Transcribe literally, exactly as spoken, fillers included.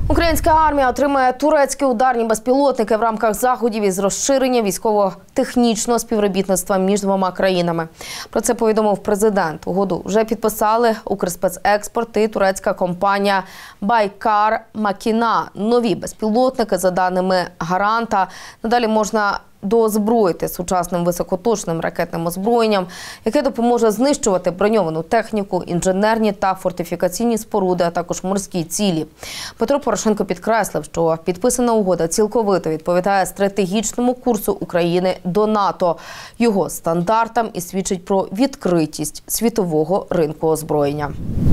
Українська армія отримає турецькі ударні безпілотники в рамках заходів із розширення військово-технічного співробітництва між двома країнами. Про це повідомив президент. Угоду вже підписали Укрспецекспорт і турецька компанія Байкар Макіна. Нові безпілотники, за даними гаранта, надалі можна доозброїти сучасним високоточним ракетним озброєнням, яке допоможе знищувати броньовану техніку, інженерні та фортифікаційні споруди, а також морські цілі. Петро Порошенко підкреслив, що підписана угода цілковито відповідає стратегічному курсу України до НАТО, його стандартам і свідчить про відкритість світового ринку озброєння.